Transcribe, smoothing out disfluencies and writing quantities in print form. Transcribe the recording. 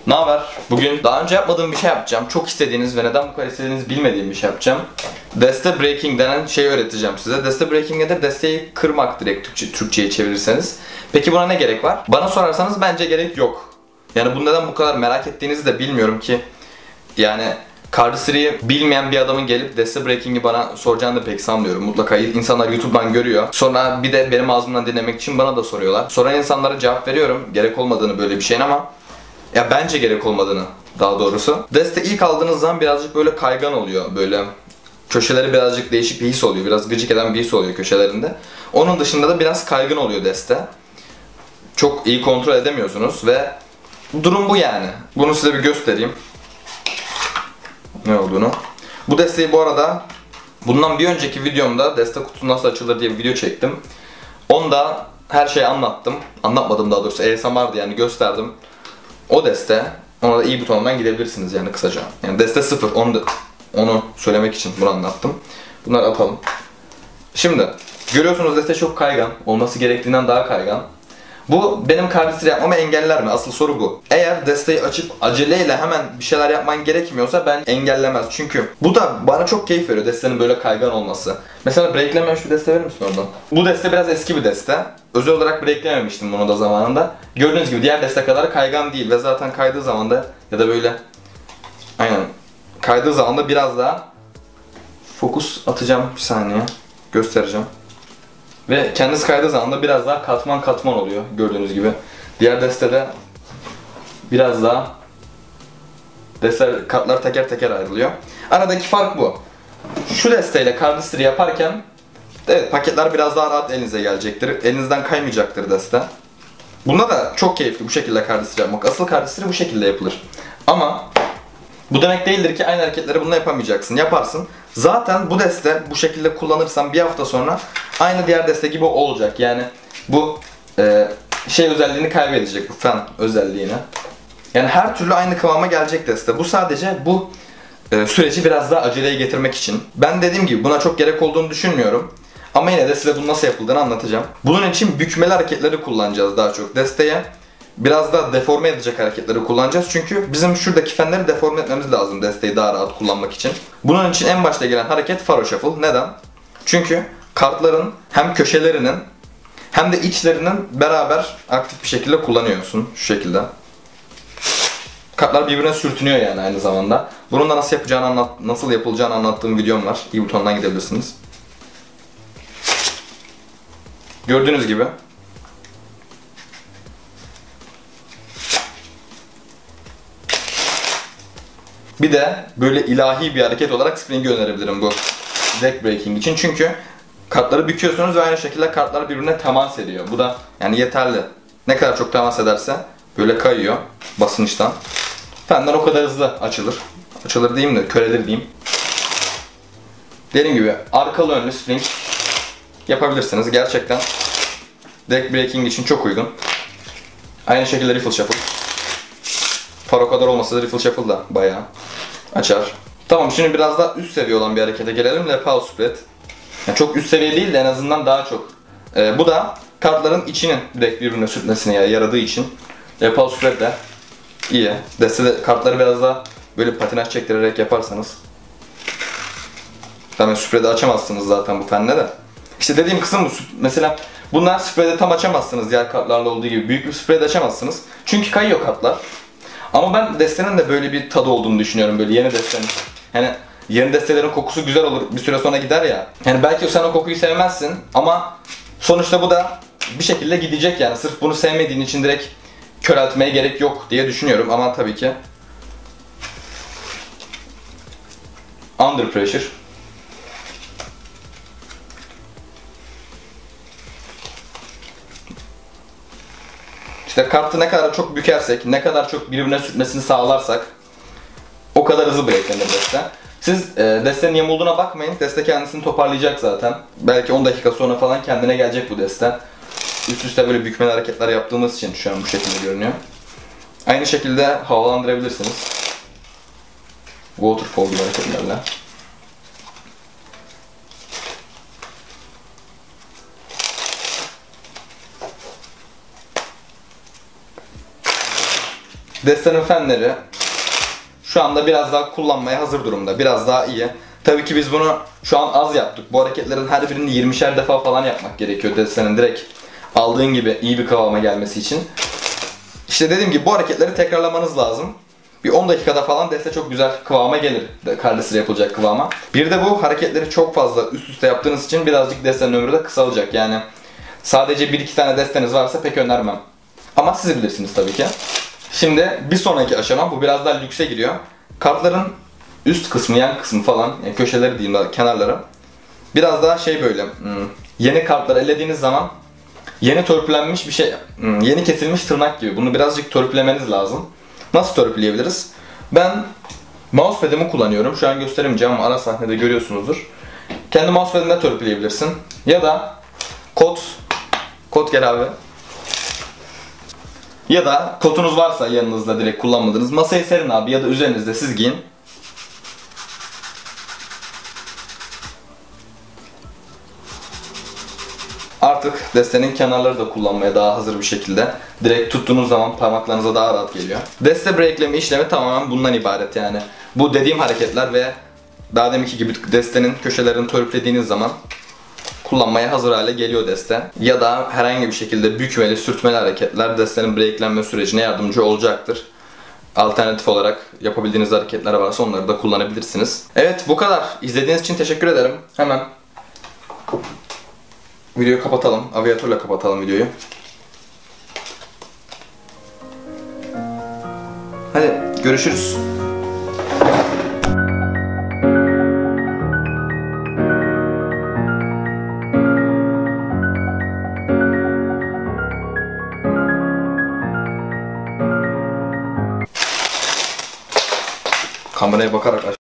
Ne haber? Bugün daha önce yapmadığım bir şey yapacağım. Çok istediğiniz ve neden bu kadar istediğinizi bilmediğim bir şey yapacağım. Deste breaking denen şeyi öğreteceğim size. Deste breaking nedir? Desteği kırmak direkt Türkçe'ye çevirirseniz. Peki buna ne gerek var? Bana sorarsanız bence gerek yok. Yani bu neden bu kadar merak ettiğinizi de bilmiyorum ki. Yani Cardistry'yi bilmeyen bir adamın gelip deste breaking'i bana soracağını da pek sanmıyorum. Mutlaka insanlar YouTube'dan görüyor. Sonra bir de benim ağzımdan dinlemek için bana da soruyorlar. Soran insanlara cevap veriyorum. Gerek olmadığını böyle bir şeyin ama ya bence gerek olmadığını daha doğrusu. Deste ilk aldığınız zaman birazcık böyle kaygan oluyor. Böyle köşeleri birazcık değişik bir his oluyor. Biraz gıcık eden bir his oluyor köşelerinde. Onun dışında da biraz kaygın oluyor deste. Çok iyi kontrol edemiyorsunuz ve durum bu yani. Bunu size bir göstereyim. Ne olduğunu. Bu desteği bu arada bundan bir önceki videomda deste kutusu nasıl açılır diye bir video çektim. Onda her şeyi anlattım. Anlatmadım daha doğrusu. ASMR'dı yani gösterdim. O deste, ona da iyi butonundan gidebilirsiniz yani kısaca. Yani deste 0, onu söylemek için bunu anlattım. Bunları atalım. Şimdi görüyorsunuz deste çok kaygan. Olması gerektiğinden daha kaygan. Bu benim Cardistry yapmamı engeller mi? Asıl soru bu. Eğer desteği açıp aceleyle hemen bir şeyler yapman gerekmiyorsa ben engellemez. Çünkü bu da bana çok keyif veriyor destenin böyle kaygan olması. Mesela breaklemeyen şu deste verir misin oradan? Bu deste biraz eski bir deste. Özel olarak breaklememiştim bunu da zamanında. Gördüğünüz gibi diğer deste kadar kaygan değil ve zaten kaydığı zaman da ya da böyle aynen kaydığı zaman da biraz daha fokus atacağım, bir saniye göstereceğim. Ve kendisi kaydığı zaman da biraz daha katman katman oluyor gördüğünüz gibi. Diğer destede biraz daha katlar teker teker ayrılıyor. Aradaki fark bu. Şu desteyle Cardistry yaparken evet paketler biraz daha rahat elinize gelecektir. Elinizden kaymayacaktır deste. Bunda da çok keyifli bu şekilde Cardistry yapmak. Asıl Cardistry bu şekilde yapılır. Ama bu demek değildir ki aynı hareketleri bununla yapamayacaksın. Yaparsın. Zaten bu deste bu şekilde kullanırsan bir hafta sonra aynı diğer deste gibi olacak. Yani bu şey özelliğini kaybedecek, bu fan özelliğini. Yani her türlü aynı kıvama gelecek deste. Bu sadece bu süreci biraz daha aceleye getirmek için. Ben dediğim gibi buna çok gerek olduğunu düşünmüyorum. Ama yine de size bunun nasıl yapıldığını anlatacağım. Bunun için bükmeli hareketleri kullanacağız daha çok. Desteye biraz daha deforme edecek hareketleri kullanacağız. Çünkü bizim şuradaki fenleri deforme etmemiz lazım desteği daha rahat kullanmak için. Bunun için en başta gelen hareket Faro Shuffle. Neden? Çünkü kartların hem köşelerinin hem de içlerinin beraber aktif bir şekilde kullanıyorsun. Şu şekilde. Kartlar birbirine sürtünüyor yani aynı zamanda. Bunun da nasıl yapılacağını anlattığım videom var. İyi butondan gidebilirsiniz. Gördüğünüz gibi. Bir de böyle ilahi bir hareket olarak Spring'i önerebilirim bu deck breaking için. Çünkü kartları büküyorsunuz ve aynı şekilde kartlar birbirine temas ediyor. Bu da yani yeterli. Ne kadar çok temas ederse böyle kayıyor basınçtan. Fenler o kadar hızlı açılır. Açılır diyeyim de körelir diyeyim. Dediğim gibi arkalı önlü spring yapabilirsiniz. Gerçekten deck breaking için çok uygun. Aynı şekilde Riffle Shuffle. Faro kadar olmasa da Riffle Shuffle da bayağı açar. Tamam, şimdi biraz daha üst seviye olan bir harekete gelelim. Lapel Spread. Yani çok üst seviye değil de en azından daha çok. Bu da kartların içinin direkt birbirine sürtmesine yaradığı için Lapel Spread de iyi. Destede kartları biraz daha böyle patinaj çektirerek yaparsanız. Tabii spread'i açamazsınız zaten bu fenle de. İşte dediğim kısım bu. Mesela bunlar spread'i tam açamazsınız diğer kartlarla olduğu gibi. Büyük bir spread açamazsınız. Çünkü kayıyor kartlar. Ama ben destenin de böyle bir tadı olduğunu düşünüyorum, böyle yeni destenin. Yani yeni destelerin kokusu güzel olur, bir süre sonra gider ya. Yani belki sen o kokuyu sevmezsin ama sonuçta bu da bir şekilde gidecek yani. Sırf bunu sevmediğin için direkt köreltmeye gerek yok diye düşünüyorum ama tabii ki Under Pressure. İşte kartı ne kadar çok bükersek, ne kadar çok birbirine sürtmesini sağlarsak o kadar hızlı breaklenir deste. Siz destenin yamulduğuna bakmayın. Deste kendisini toparlayacak zaten. Belki 10 dakika sonra falan kendine gelecek bu deste. Üst üste böyle bükmeli hareketler yaptığımız için şu an bu şekilde görünüyor. Aynı şekilde havalandırabilirsiniz. Waterfall gibi hareketlerle. Destanın fenleri şu anda biraz daha kullanmaya hazır durumda. Biraz daha iyi. Tabii ki biz bunu şu an az yaptık. Bu hareketlerin her birini 20'şer defa falan yapmak gerekiyor destanın direkt aldığın gibi iyi bir kıvama gelmesi için. İşte dediğim gibi bu hareketleri tekrarlamanız lazım. Bir 10 dakikada falan deste çok güzel kıvama gelir. Kardesire yapılacak kıvama. Bir de bu hareketleri çok fazla üst üste yaptığınız için birazcık destenin ömrü de kısalacak. Yani sadece 1-2 tane desteniz varsa pek önermem. Ama siz bilirsiniz tabii ki. Şimdi bir sonraki aşama, bu biraz daha lükse giriyor. Kartların üst kısmı, yan kısmı falan, yani köşeleri diyeyim de kenarları. Biraz daha şey böyle, yeni kartları ellediğiniz zaman yeni törpülenmiş bir şey, yeni kesilmiş tırnak gibi. Bunu birazcık törpülemeniz lazım. Nasıl törpüleyebiliriz? Ben mousepad'imi kullanıyorum. Şu an gösteremeyeceğim ama ara sahnede görüyorsunuzdur. Kendi mousepad'inde törpüleyebilirsin. Ya da kot gel abi. Ya da kotunuz varsa yanınızda direkt kullanmadığınız masayı serin abi ya da üzerinizde siz giyin. Artık destenin kenarları da kullanmaya daha hazır bir şekilde. Direkt tuttuğunuz zaman parmaklarınıza daha rahat geliyor. Deste breakleme işlemi tamamen bundan ibaret yani. Bu dediğim hareketler ve daha deminki gibi destenin köşelerini törpülediğiniz zaman kullanmaya hazır hale geliyor deste. Ya da herhangi bir şekilde bükmeli, sürtmeli hareketler destenin breaklenme sürecine yardımcı olacaktır. Alternatif olarak yapabildiğiniz hareketler varsa onları da kullanabilirsiniz. Evet, bu kadar. İzlediğiniz için teşekkür ederim. Hemen videoyu kapatalım. Aviatörle kapatalım videoyu. Hadi görüşürüz. Kameraya bakarak aç.